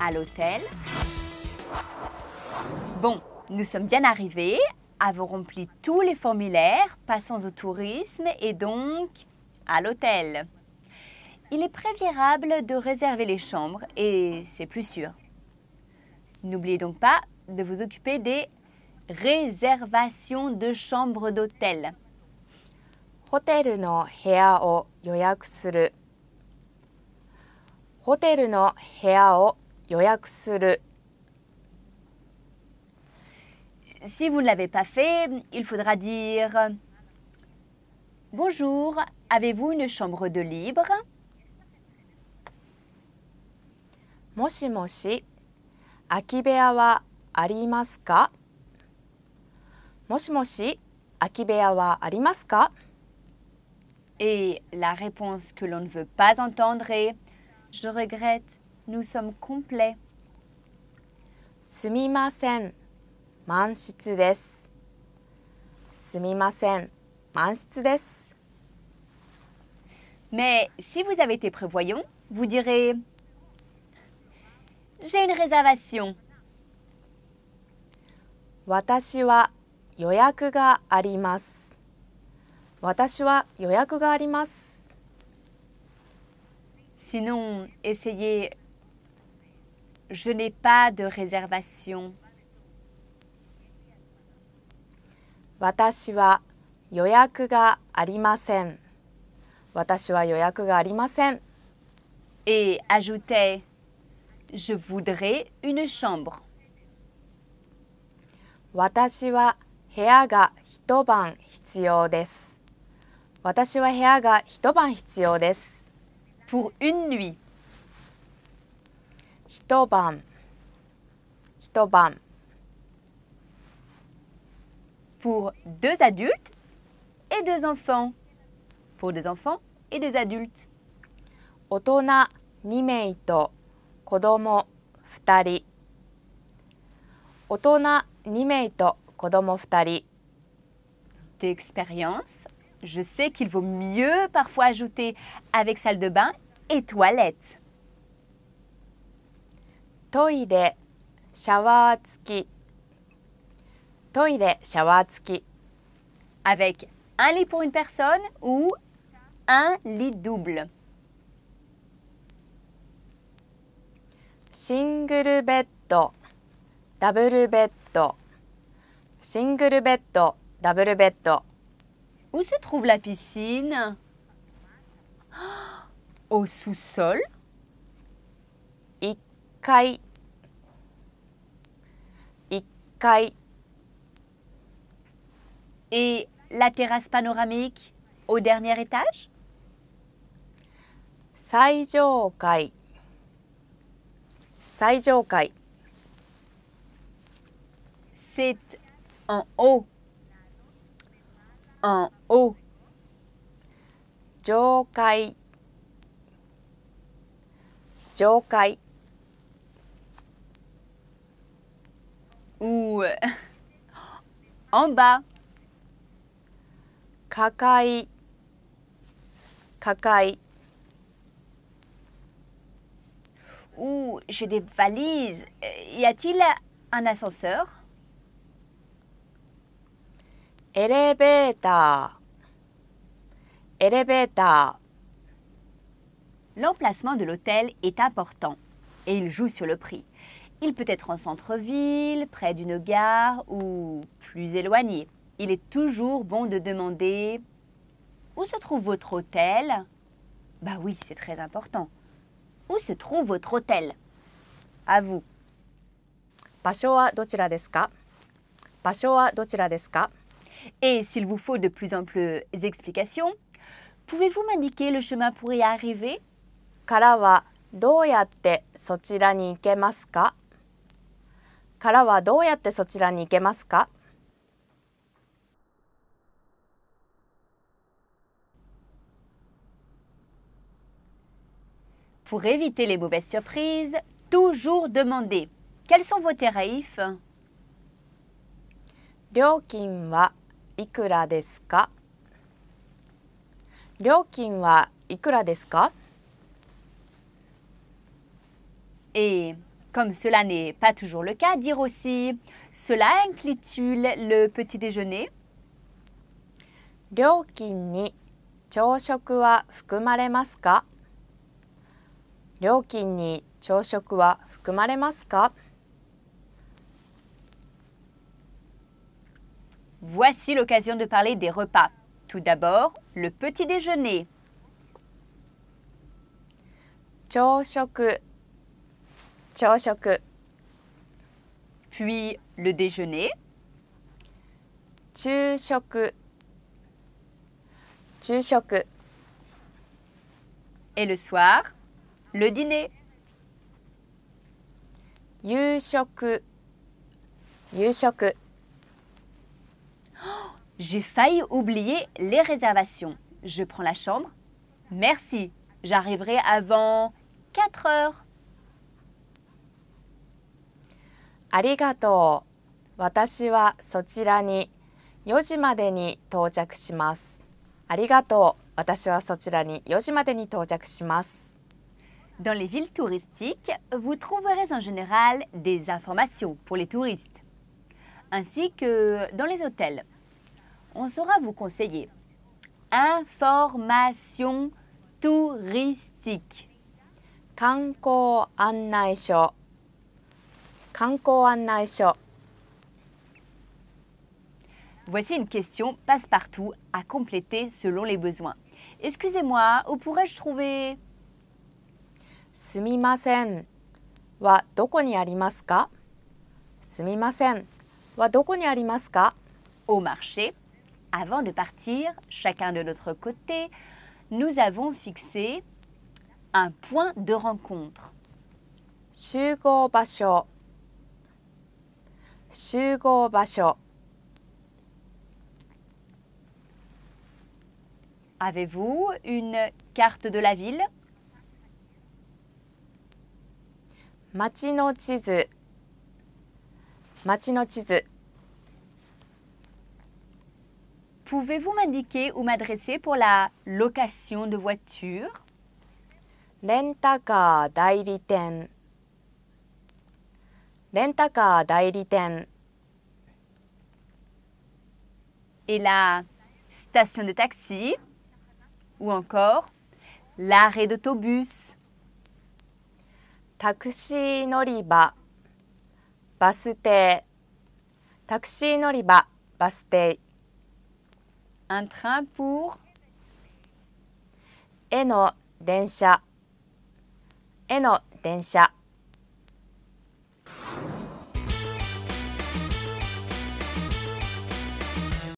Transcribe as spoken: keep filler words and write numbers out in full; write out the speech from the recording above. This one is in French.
à l'hôtel. Bon, nous sommes bien arrivés, avons rempli tous les formulaires, passons au tourisme et donc à l'hôtel. Il est préférable de réserver les chambres et c'est plus sûr. N'oubliez donc pas de vous occuper des réservations de chambres d'hôtel. ホテルの部屋を予約する。ホテルの部屋を予約する。 Si vous ne l'avez pas fait, il faudra dire « Bonjour, avez-vous une chambre de libre ?» もしもし、空き部屋はありますか？もしもし、空き部屋はありますか？ Et la réponse que l'on ne veut pas entendre est « Je regrette, nous sommes complets. » すみません、満室です。すみません、満室です。 Mais si vous avez été prévoyant, vous direz « J'ai une réservation. » 私は予約があります。私は予約があります。 Sinon, essayez « Je n'ai pas de réservation. » 私は予約がありません。私は予約がありません。 Et ajoutez « Je voudrais une chambre. » 私は部屋が一晩必要です。私は部屋が一晩必要です。 Pour une nuit. 一晩、一晩。 Pour deux adultes et deux enfants. Pour deux enfants et deux adultes. 大人に名と子供二人。大人に名と子供二人。 D'expérience, je sais qu'il vaut mieux parfois ajouter avec salle de bain et toilette. トイレ、シャワー付き。トイレ、シャワー付き。 Avec un lit pour une personne ou un lit double. シングルベッド、ダブルベッド。シングルベッド、ダブルベッド。 Où se trouve la piscine? Au sous-sol? いっかい。いっかい。 Et la terrasse panoramique au dernier étage? 最上階。最上階。 C'est en haut. En haut. 上階。上階。 Ou en bas. かかい。かかい。 Ou j'ai des valises. Y a-t-il un ascenseur? エレベーター。エレベーター。 L'emplacement de l'hôtel est important et il joue sur le prix. Il peut être en centre-ville, près d'une gare ou plus éloigné. Il est toujours bon de demander « Où se trouve votre hôtel ?» Bah oui, c'est très important. Où se trouve votre hôtel? À vous. 場所はどちらですか？場所はどちらですか？ Et s'il vous faut de plus amples explications, pouvez-vous m'indiquer le chemin pour y arriver? からはどうやってそちらに行けますか？からはどうやってそちらに行けますか？ Pour éviter les mauvaises surprises, toujours demander « Quels sont vos tarifs ?» 料金はいくらですか？料金はいくらですか？ Et Comme cela n'est pas toujours le cas, dire aussi « Cela inclut-il le petit déjeuner ?» 料金に朝食は含まれますか？料金に朝食は含まれますか？ Voici l'occasion de parler des repas. Tout d'abord, le petit déjeuner. 朝食朝食 Puis le déjeuner. 昼食昼食 Et le soir, le dîner. 夕食夕食 J'ai failli oublier les réservations. Je prends la chambre. Merci, j'arriverai avant quatre heures. ありがとう。私はそちらによじまでに到着します。ありがとう。私はそちらによじまでに到着します。 Dans les villes touristiques, vous trouverez en général des informations pour les touristes, ainsi que dans les hôtels. On saura vous conseiller. Information touristique. 観光案内所観光案内所 Voici une question passe-partout à compléter selon les besoins. Excusez-moi, où pourrais-je trouver? すみませんはどこにありますか？すみませんはどこにありますか？ Au marché. Avant de partir, chacun de notre côté, nous avons fixé un point de rencontre. 集合場所集合場所 Avez-vous une carte de la ville? 街の地図街の地図 Pouvez-vous m'indiquer où m'adresser pour la location de voiture? レンタカー代理店レンタカー代理店 Et la station de taxi? Ou encore l'arrêt d'autobus? タクシー乗り場バス停タクシー乗り場バス停 Un train pour? への電車への電車